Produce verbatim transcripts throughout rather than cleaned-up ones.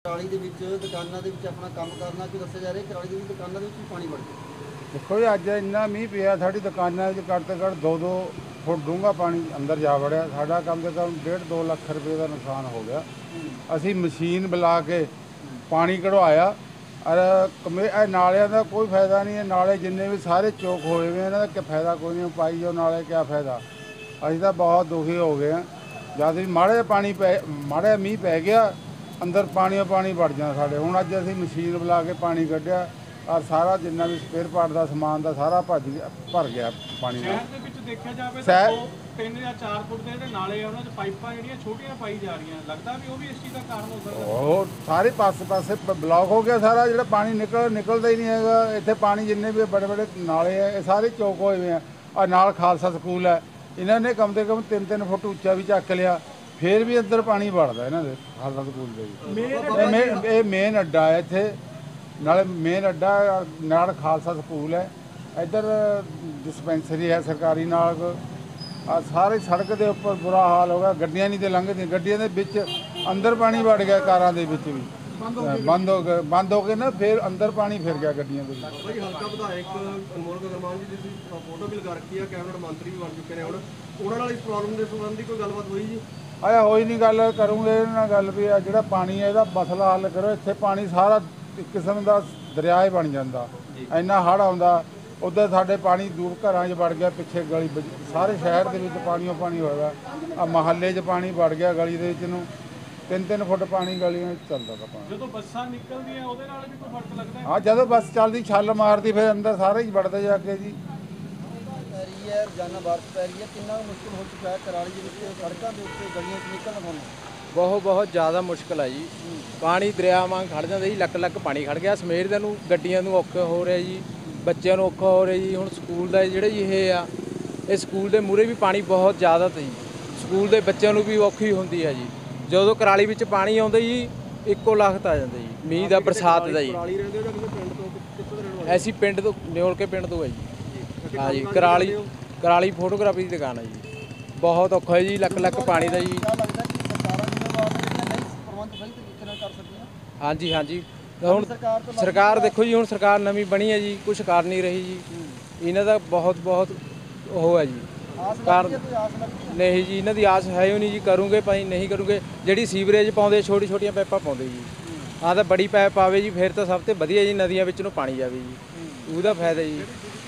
कराली ਦੇ ਵਿੱਚ ਦੁਕਾਨਾਂ ਦੇ ਵਿੱਚ ਆਪਣਾ ਕੰਮ ਕਰਨਾ ਕਿ ਦੱਸਿਆ ਜਾ ਰਿਹਾ कराली ਦੇ ਵਿੱਚ ਦੁਕਾਨਾਂ ਦੇ ਵਿੱਚ ਵੀ ਪਾਣੀ ਵੜ ਗਿਆ। देखो जी अज इन्ना मीह पिया साड़ी दुकाना घट तो घट दो दो फुट डूंगा पानी अंदर जा वड़िया। साडा कम से कम डेढ़ दो लख रुपये का नुकसान हो गया। असी मशीन बुला के पानी कढ़वाया और कमे नालियां का कोई फायदा नहीं है। नाले जिन्ने भी सारे चौक होए हुए इन्हां दा फायदा कोई नहीं। पाई जाओ नाले क्या फायदा। असीं तां बहुत दुखी हो गए हैं। जद भी माड़े पानी पै माड़े मीह पै गया अंदर पानी पानी वड़ जाना साढ़े। हुण अज असीं मशीन बुला के पानी कढ़िया और सारा जिन्ना भी स्पेयर पार्ट का समान का सारा भज भर गया पानी। शहर ਦੇ ਵਿੱਚ ਦੇਖਿਆ ਜਾਵੇ ਤਾਂ ਦੋ तीन ਜਾਂ चार फुट ਦੇ ਜਿਹੜੇ ਨਾਲੇ ਆ ਉਹਨਾਂ 'ਚ ਪਾਈਪਾਂ ਜਿਹੜੀਆਂ ਛੋਟੀਆਂ ਪਾਈ ਜਾ ਰਹੀਆਂ ਲੱਗਦਾ ਵੀ ਉਹ ਵੀ ਇਸ ਚੀਜ਼ ਦਾ ਕਾਰਨ ਹੋ ਸਕਦਾ। और सारे पास पासे ब्लॉक हो गया सारा जो पानी निकल निकलता ही नहीं है। इतने पानी जिन्ने भी बड़े बड़े नाले है ये सारे चौक होए हुए हैं। और नाल खालसा स्कूल है इन्होंने कम से कम तीन तीन फुट उच्चा भी चक लिया फिर भी अंदर पानी बढ़ता इन्होंने खालसा स्कूल के। ये मेन अड्डा है इतने नाले मेन अड्डा नाल खालसा स्कूल है। इधर डिस्पेंसरी है सरकारी नाल। आ सारी सड़क के उपर बुरा हाल हो गया। गड्डियां नहीं तो लंघदी गड्डियां दे विच अंदर पानी वड़ गया। कारां दे विच भी बंद हो गए बंद हो गए ना फिर अंदर पानी फिर गया गड्डियां दे विच। भाई हल्का विधायक अनमोल गगनमान जी ਦੀ ਫੋਟੋ ਵੀ ਲਗਾ ਰੱਖੀ ਆ ਕੈਬਨਿਟ ਮੰਤਰੀ ਵੀ ਬਣ ਚੁੱਕੇ ਨੇ। ਹੁਣ ਉਹਨਾਂ ਨਾਲ ਇਸ ਪ੍ਰੋਬਲਮ ਦੇ ਸੰਬੰਧੀ ਕੋਈ ਗੱਲਬਾਤ ਹੋਈ ਜੀ? ਆਇਆ ਹੋਈ ਨਹੀਂ ਗੱਲ ਕਰੂੰਗੇ ਇਹਨਾਂ ਨਾਲ ਗੱਲ ਵੀ ਆ ਜਿਹੜਾ ਪਾਣੀ ਹੈ ਇਹਦਾ ਮਸਲਾ ਹੱਲ ਕਰੋ। ਇੱਥੇ ਪਾਣੀ ਸਾਰਾ ਇੱਕ ਕਿਸਮ ਦਾ ਦਰਿਆ ਹੀ ਬਣ ਜਾਂਦਾ। ਇੰਨਾ ਹੜ੍ਹ ਆਉਂਦਾ ਉੱਧਰ ਸਾਡੇ ਪਾਣੀ ਦੂਰ ਘਰਾਂ 'ਚ ਵੜ ਗਿਆ। ਪਿੱਛੇ ਗਲੀ ਸਾਰੇ ਸ਼ਹਿਰ ਦੇ ਵਿੱਚ ਪਾਣੀਓ ਪਾਣੀ ਹੋਇਆ। ਆ ਮਹੱਲੇ 'ਚ ਪਾਣੀ ਵੜ ਗਿਆ ਗਲੀ ਦੇ ਵਿੱਚ ਨੂੰ ਤਿੰਨ ਤਿੰਨ ਫੁੱਟ ਪਾਣੀ ਗਲੀਆਂ 'ਚ ਚੱਲਦਾ ਤਾ ਪਾਣੀ। ਜਦੋਂ ਬੱਸਾਂ ਨਿਕਲਦੀਆਂ ਉਹਦੇ ਨਾਲ ਵੀ ਕੋਈ ਫਰਕ ਲੱਗਦਾ ਹੈ? ਹਾਂ ਜਦੋਂ ਬੱਸ ਚੱਲਦੀ ਛੱਲ ਮਾਰਦੀ ਫਿਰ ਅੰਦਰ ਸਾਰੇ ਹੀ ਵੜਦੇ ਜਾ ਕੇ ਜੀ। ਪੈ ਰਹੀ ਹੈ ਰੋਜ਼ਾਨਾ ਬਾਰਿਸ਼ ਪੈ ਰਹੀ ਹੈ ਕਿੰਨਾ ਮੁਸ਼ਕਿਲ ਹੋ ਚੁੱਕਾ ਹੈ कराली ਦੇ ਵਿੱਚ ਸੜਕਾਂ ਦੇ ਉੱਤੇ ਗਲੀਆਂ 'ਚ ਨਿਕਲਣਾ ਤੁਹਾਨੂੰ? ਬਹੁਤ ਬਹੁਤ ਜ਼ਿਆਦਾ ਮੁਸ਼ਕਲ ਹੈ ਜੀ। ਪਾਣੀ ਦਰਿਆ ਵਾਂਗ ਖੜ ਜਾਂਦਾ ਜੀ। ਲੱਕ ਲੱਕ ਪਾਣੀ ਖੜ ਗਿਆ। ਸਮੇਰ ਦੇ ਨੂੰ ਗੱਡੀਆਂ ਨੂੰ ਔਖਾ ਹੋ ਰਿਹਾ ਜੀ। ਬੱਚਿਆਂ ਨੂੰ ਔਖਾ ਹੋ ਰਿਹਾ ਜੀ। ਹੁਣ ਸਕੂਲ ਦਾ ਜਿਹੜੇ ਜੀ ਇਹ ਆ ਇਹ ਸਕੂਲ ਦੇ ਮੂਹਰੇ ਵੀ ਪਾਣੀ ਬਹੁਤ ਜ਼ਿਆਦਾ ਤਾ ਜੀ। ਸਕੂਲ ਦੇ ਬੱਚਿਆਂ ਨੂੰ ਵੀ ਔਖੀ ਹੁੰਦੀ ਹੈ ਜੀ। ਜਦੋਂ कराली ਵਿੱਚ ਪਾਣੀ ਆਉਂਦਾ ਜੀ ਇੱਕੋ ਲਖਤ ਆ ਜਾਂਦਾ ਜੀ ਮੀਂਹ ਦਾ ਬਰਸਾਤ ਦਾ ਜੀ। कराली ਰਹਿੰਦੇ ਹੋ ਜਾਂ ਕਿਸੇ ਪਿੰਡ ਤੋਂ ਕਿੱਥੋਂ ਦੇ ਰਹਿਣ ਵਾਲੇ? ਐਸੀ ਪਿੰਡ ਤੋਂ ਨਿਓਲ ਕੇ ਪਿੰਡ ਤੋਂ ਹੈ ਜੀ। ਹਾਂ ਜੀ कराली कराली ਫੋਟੋਗ੍ਰਾਫੀ ਦੀ ਦੁਕਾਨ ਹੈ ਜੀ। ਬਹੁਤ ਔਖਾ ਹੈ ਜੀ ਲੱਕ ਲੱਕ ਪਾਣੀ ਦਾ ਜੀ। क्या लगता है कि सरकारां ਜ਼ਿੰਮੇਵਾਰ ਨੇ ਜਿਹੜੀਆਂ ਨਹੀਂ ਪ੍ਰਬੰਧ ਸਹੀ ਤਰੀਕੇ ਨਾਲ ਕਰ ਸਕਦੀਆਂ? ਹਾਂਜੀ ਹਾਂਜੀ ਹੁਣ ਸਰਕਾਰ ਤੋਂ ਸਰਕਾਰ ਦੇਖੋ ਜੀ ਹੁਣ ਸਰਕਾਰ ਨਵੀਂ ਬਣੀ ਹੈ ਜੀ ਕੁਛ ਕਰ ਨਹੀਂ ਰਹੀ ਜੀ। ਇਹਨਾਂ ਦਾ ਬਹੁਤ ਬਹੁਤ ਉਹ ਹੈ ਜੀ ਆਸ ਕਾਰਨ ਲੱਗਦੀ ਹੈ, ਕੋਈ ਆਸ ਲੱਗਦੀ ਹੈ? ਨਹੀਂ ਜੀ ਇਹਨਾਂ ਦੀ ਆਸ ਹੈ ਹੀ ਨਹੀਂ ਜੀ। ਕਰੂੰਗੇ ਭਾਈ ਨਹੀਂ ਕਰੂੰਗੇ ਜਿਹੜੀ ਸੀਵਰੇਜ ਪਾਉਂਦੇ ਛੋਟੀ ਛੋਟੀਆਂ ਪਾਈਪਾਂ ਪਾਉਂਦੇ ਜੀ। ਆਹ ਤਾਂ ਬੜੀ ਪਾਈਪ ਆਵੇ ਜੀ ਫਿਰ ਤਾਂ ਸਭ ਤੋਂ ਵਧੀਆ ਜੀ ਨਦੀਆਂ ਵਿੱਚ ਨੂੰ ਪਾਣੀ ਜਾਵੇ ਜੀ ਉਹਦਾ ਫਾਇਦਾ ਜੀ।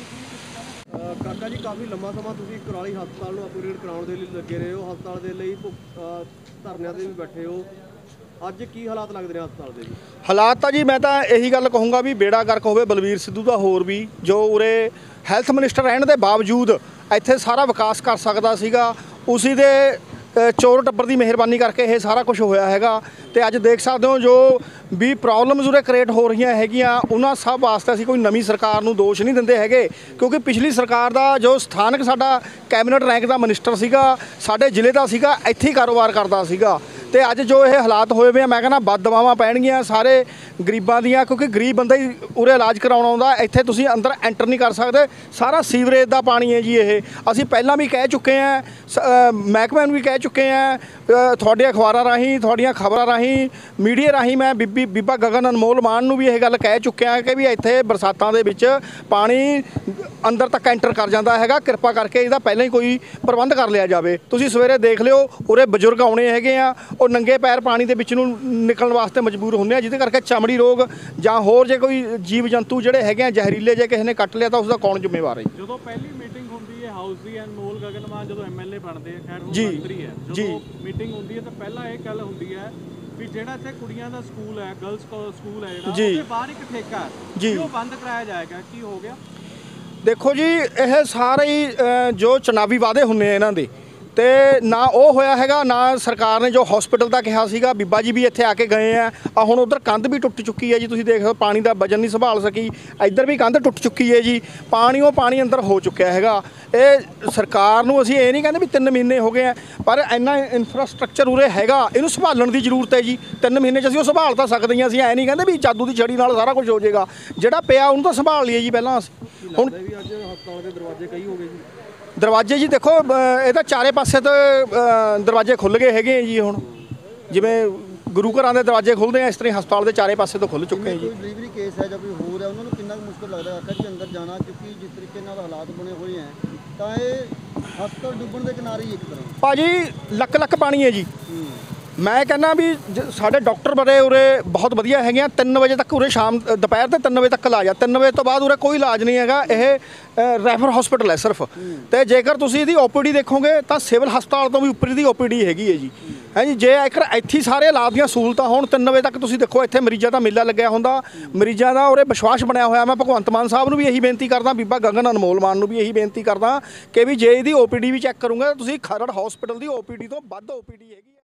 ਕਾਕਾ ਜੀ ਕਾਫੀ ਲੰਮਾ ਸਮਾਂ ਤੁਸੀਂ कराली ਹਸਪਤਾਲ ਨੂੰ ਅਪਗ੍ਰੇਡ ਕਰਾਉਣ ਦੇ ਲਈ ਲੱਗੇ ਰਹੇ ਹੋ। ਹਸਪਤਾਲ ਦੇ ਲਈ ਭੁੱਖ- ਅਹ ਧਰਨਿਆਂ ਤੇ ਵੀ ਬੈਠੇ ਹੋ। ਅੱਜ ਕੀ ਹਾਲਾਤ ਲੱਗਦੇ ਨੇ ਹਸਪਤਾਲ ਦੇ ਜੀ? ਹਾਲਾਤ ਤਾਂ ਜੀ ਮੈਂ ਤਾਂ ਇਹੀ ਗੱਲ ਕਹੂੰਗਾ ਵੀ ਬੇੜਾ ਗਰਕ ਹੋਵੇ ਬਲਵੀਰ ਸਿੱਧੂ ਦਾ ਹੋਰ ਵੀ ਜੋ ਉਰੇ ਹੈਲਥ ਮਿਨਿਸਟਰ ਰਹਿਣ ਦੇ ਬਾਵਜੂਦ ਇੱਥੇ ਸਾਰਾ ਵਿਕਾਸ ਕਰ ਸਕਦਾ ਸੀਗਾ। ਉਸੀ ਦੇ ਅ, ਚੋਰ ਟੱਬਰ ਦੀ ਮਿਹਰਬਾਨੀ ਕਰਕੇ ਇਹ ਸਾਰਾ ਕੁਝ ਹੋਇਆ ਹੈਗਾ। ਤੇ ਅੱਜ ਦੇਖ ਸਕਦੇ ਹੋ ਜੋ ਵੀ ਪ੍ਰੋਬਲਮਸ ਉਰੇ ਕ੍ਰੀਏਟ ਹੋ ਰਹੀਆਂ ਹੈਗੀਆਂ ਉਹਨਾਂ ਸਭ ਵਾਸਤੇ ਅਸੀਂ ਕੋਈ ਨਵੀਂ ਸਰਕਾਰ ਨੂੰ ਦੋਸ਼ ਨਹੀਂ ਦਿੰਦੇ ਹੈਗੇ ਕਿਉਂਕਿ ਪਿਛਲੀ ਸਰਕਾਰ ਦਾ ਜੋ ਸਥਾਨਕ ਸਾਡਾ ਕੈਬਨਿਟ ਰੈਂਕ ਦਾ ਮਿਨਿਸਟਰ ਸੀਗਾ ਸਾਡੇ ਜ਼ਿਲ੍ਹੇ ਦਾ ਸੀਗਾ ਇੱਥੇ ਹੀ ਕਾਰੋਬਾਰ ਕਰਦਾ ਸੀਗਾ। ਤੇ ਅੱਜ ਜੋ ਇਹ ਹਾਲਾਤ ਹੋਏ ਵੇ ਆ ਮੈਂ ਕਹਿੰਦਾ ਬਦ ਦਵਾਵਾਂ ਪੈਣਗੀਆਂ ਸਾਰੇ ਗਰੀਬਾਂ ਦੀਆਂ ਕਿਉਂਕਿ ਗਰੀਬ ਬੰਦਾ ਹੀ ਉਰੇ ਇਲਾਜ ਕਰਾਉਣ ਆਉਂਦਾ। ਇੱਥੇ ਤੁਸੀਂ ਅੰਦਰ ਐਂਟਰ ਨਹੀਂ ਕਰ ਸਕਦੇ। ਸਾਰਾ ਸੀਵਰੇਜ ਦਾ ਪਾਣੀ ਹੈ ਜੀ। ਇਹ ਅਸੀਂ ਪਹਿਲਾਂ ਵੀ ਕਹਿ ਚੁੱਕੇ ਹਾਂ ਮਹਿਕਮੇ ਨੂੰ ਵੀ ਕਹਿ ਚੁੱਕੇ ਹਾਂ ਤੁਹਾਡੇ ਅਖਬਾਰਾਂ ਰਾਹੀਂ ਤੁਹਾਡੀਆਂ ਖਬਰਾਂ ਰਾਹੀਂ ਮੀਡੀਆ ਰਾਹੀਂ ਮੈਂ ਬੀਬੀ ਬੀਬਾ ਗਗਨ ਅਨਮੋਲ ਮਾਨ ਨੂੰ ਵੀ ਇਹ ਗੱਲ ਕਹਿ ਚੁੱਕਿਆ ਕਿ ਵੀ ਇੱਥੇ ਬਰਸਾਤਾਂ ਦੇ ਵਿੱਚ ਪਾਣੀ ਅੰਦਰ ਤੱਕ ਐਂਟਰ ਕਰ ਜਾਂਦਾ ਹੈਗਾ। ਕਿਰਪਾ ਕਰਕੇ ਇਹਦਾ ਪਹਿਲਾਂ ਹੀ ਕੋਈ ਪ੍ਰਬੰਧ ਕਰ ਲਿਆ ਜਾਵੇ। ਤੁਸੀਂ ਸਵੇਰੇ ਦੇਖ ਲਿਓ ਉਰੇ ਬਜ਼ੁਰਗ ਆਉਣੇ ਹੈਗੇ ਆ ਉਹ ਨੰਗੇ ਪੈਰ ਪਾਣੀ ਦੇ ਵਿੱਚ ਨੂੰ ਨਿਕਲਣ ਵਾਸਤੇ ਮਜਬੂਰ ਹੁੰਦੇ ਆ ਜਿਹਦੇ ਕਰਕੇ ਚਮੜੀ ਰੋਗ ਜਾਂ ਹੋਰ ਜੇ ਕੋਈ ਜੀਵ ਜੰਤੂ ਜਿਹੜੇ ਹੈਗੇ ਆ ਜ਼ਹਿਰੀਲੇ ਜੇ ਕਿਸੇ ਨੇ ਕੱਟ ਲਿਆ ਤਾਂ ਉਸ ਦਾ ਕੌਣ ਜ਼ਿੰਮੇਵਾਰ ਹੈ? ਜਦੋਂ ਪਹਿਲੀ ਮੀਟਿੰਗ ਹੁੰਦੀ ਹੈ ਹਾਊਸ ਦੀ ਅਨਮੋਲ ਗਗਨਮਾਨ ਜਦੋਂ ਐਮਐਲਏ ਬਣਦੇ ਆ ਖੈਰ ਉਹ ਜੀ, ਮੰਤਰੀ ਹੈ ਜੀ। ਜਦੋਂ ਮੀਟਿੰਗ ਹੁੰਦੀ ਹੈ ਤਾਂ ਪਹਿਲਾਂ ਇਹ ਗੱਲ ਹੁੰਦੀ ਹੈ ਵੀ ਜਿਹੜਾ ਇੱਥੇ ਕੁੜੀਆਂ ਦਾ ਸਕੂਲ ਹੈ ਗਰਲਸ ਸਕੂਲ ਹੈ ਜਿਹੜਾ ਜੀ। ਉਹਦੇ ਬਾਹਰ ਇੱਕ ਠੇਕਾ ਹੈ ਜੀ। ਵੀ ਉਹ ਬੰਦ ਕਰਾਇਆ ਜਾਏਗਾ। ਕੀ ਹੋ ਗਿਆ? ਦੇਖੋ ਜੀ ਇਹ ਸਾਰੇ ਹੀ ਅ, ਜੋ ਚੁਣਾਵੀ ਵਾਅਦੇ ਹੁੰਦੇ ਆ ਇਹਨਾਂ ਦੇ ਤੇ ਨਾ ਉਹ ਹੋਇਆ ਹੈਗਾ ਨਾ ਸਰਕਾਰ ਨੇ ਜੋ ਹਸਪੀਟਲ ਦਾ ਕਿਹਾ ਸੀਗਾ। ਬੀਬਾ ਜੀ ਵੀ ਇੱਥੇ ਆ ਕੇ ਗਏ ਆ ਆ ਹੁਣ ਉਧਰ ਕੰਧ ਵੀ ਟੁੱਟ ਚੁੱਕੀ ਹੈ ਜੀ। ਤੁਸੀਂ ਦੇਖ ਲਓ ਪਾਣੀ ਦਾ ਵਜਨ ਨਹੀਂ ਸੰਭਾਲ ਸਕੀ। ਇੱਧਰ ਵੀ ਕੰਧ ਟੁੱਟ ਚੁੱਕੀ ਹੈ ਜੀ। ਪਾਣੀ ਉਹ ਪਾਣੀ ਅੰਦਰ ਹੋ ਚੁੱਕਿਆ ਹੈਗਾ। ਇਹ ਸਰਕਾਰ ਨੂੰ ਅਸੀਂ ਇਹ ਨਹੀਂ ਕਹਿੰਦੇ ਵੀ ਤਿੰਨ ਮਹੀਨੇ ਹੋ ਗਏ ਆ ਪਰ ਇੰਨਾ ਇਨਫਰਾਸਟ੍ਰਕਚਰ ਉਰੇ ਹੈਗਾ ਇਹਨੂੰ ਸੰਭਾਲਣ ਦੀ ਜ਼ਰੂਰਤ ਹੈ ਜੀ। ਤਿੰਨ ਮਹੀਨੇ 'ਚ ਅਸੀਂ ਉਹ ਸੰਭਾਲ ਤਾਂ ਸਕਦੇ ਹਾਂ। ਅਸੀਂ ਐ ਨਹੀਂ ਕਹਿੰਦੇ ਵੀ ਜਾਦੂ ਦੀ ਛੜੀ ਨਾਲ ਸਾਰਾ ਕੁਝ ਹੋ ਜਾਏਗਾ। ਜਿਹੜਾ ਪਿਆ ਉਹਨੂੰ ਤਾਂ ਸੰਭਾਲ ਲਈਏ ਜੀ ਪਹਿਲਾਂ ਅਸੀਂ। ਹੁਣ ਵੀ ਅੱਜ ਹਸਪਤਾਲ ਦੇ ਦਰਵਾਜ਼ੇ ਕਈ ਹੋ ਗਏ ਜੀ। ਦਰਵਾਜ਼ੇ ਜੀ ਦੇਖੋ ਇਹ ਤਾਂ ਚਾਰੇ ਪਾਸੇ ਤੋਂ ਦਰਵਾਜ਼ੇ ਖੁੱਲ੍ਹ ਗਏ ਹੈਗੇ ਜੀ। ਹੁਣ ਜਿਵੇਂ ਗੁਰੂ ਘਰਾਂ ਦੇ ਦਰਵਾਜ਼ੇ ਖੁੱਲ੍ਹਦੇ ਆ, ਇਸ ਤਰ੍ਹਾਂ ਹੀ ਹਸਪਤਾਲ ਦੇ ਚਾਰੇ ਪਾਸੇ ਤੋਂ ਖੁੱਲ੍ਹ ਚੁੱਕੇ ਆ ਜੀ। ਕੋਈ ਡਿਲੀਵਰੀ ਕੇਸ ਹੈ ਜਾਂ ਕੋਈ ਹੋਰ ਹੈ ਉਹਨਾਂ ਨੂੰ ਕਿੰਨਾ ਕੁ ਮੁਸ਼ਕਲ ਲੱਗਦਾ ਆਖਰ ਚ ਅੰਦਰ ਜਾਣਾ, ਕਿਉਂਕਿ ਜਿਸ ਤਰੀਕੇ ਨਾਲ ਹਾਲਾਤ ਬਣੇ ਹੋਏ ਹੈ ਤਾਂ ਇਹ ਹਸਪਤਾਲ ਡੁੱਬਣ ਦੇ ਕਿਨਾਰੇ ਹੀ ਇੱਕ ਤਰ੍ਹਾਂ। ਭਾਜੀ ਲੱਖ ਲੱਖ ਪਾਣੀ ਹੈ ਜੀ। ਮੈਂ ਕਹਿੰਦਾ ਵੀ ਜ- ਸਾਡੇ ਡਾਕਟਰ ਬੜੇ ਉਰੇ ਬਹੁਤ ਵਧੀਆ ਹੈਗੇ ਆ। ਤਿੰਨ ਵਜੇ ਤੱਕ ਉਰੇ ਸ਼ਾਮ ਅ, ਦੁਪਹਿਰ ਦੇ ਤਿੰਨ ਵਜੇ ਤੱਕ ਇਲਾਜ ਆ। ਤਿੰਨ ਵਜੇ ਤੋਂ ਬਾਅਦ ਉਰੇ ਕੋਈ ਇਲਾਜ ਨਹੀਂ ਹੈਗਾ। ਇਹ ਰੈਫਰ ਹਸਪੀਟਲ ਹੈ ਸਿਰਫ। ਤੇ ਜੇਕਰ ਤੁਸੀਂ ਇਹਦੀ ਓਪੀਡੀ ਦੇਖੋਗੇ ਤਾਂ ਸਿਵਲ ਹਸਪਤਾਲ ਤੋਂ ਵੀ ਉੱਪਰ ਦੀ ਓਪੀਡੀ ਹੈਗੀ ਹੈ ਜੀ। ਹੈ ਜੀ, ਜੇ ਇੱਕ ਇੱਥੇ ਹੀ ਸਾਰੇ ਇਲਾਜ ਦੀਆਂ ਸਹੂਲਤਾਂ ਹੋਣ ਤਿੰਨ ਵਜੇ ਤੱਕ ਤੁਸੀਂ ਦੇਖੋ ਇੱਥੇ ਮਰੀਜ਼ਾਂ ਦਾ ਮੇਲਾ ਲੱਗਿਆ ਹੁੰਦਾ, ਮਰੀਜ਼ਾਂ ਦਾ ਉਰੇ ਵਿਸ਼ਵਾਸ ਬਣਿਆ ਹੋਇਆ। ਮੈਂ ਭਗਵੰਤ ਮਾਨ ਸਾਹਿਬ ਨੂੰ ਵੀ ਇਹੀ ਬੇਨਤੀ ਕਰਦਾ, ਬੀਬਾ ਗਗਨ ਅਨਮੋਲ ਮਾਨ ਨੂੰ ਵੀ ਇਹੀ ਬੇਨਤੀ ਕਰਦਾ ਕਿ ਵੀ ਜੇ ਇਹਦੀ ਓਪੀਡੀ ਵੀ ਚੈੱਕ ਕਰੂੰਗਾ ਤੁਸੀਂ ਖਰੜ ਹਸਪੀਟਲ ਦੀ ਓਪੀਡੀ ਤੋਂ ਵੱਧ ਓਪੀਡੀ ਹੈਗੀ ਹੈ।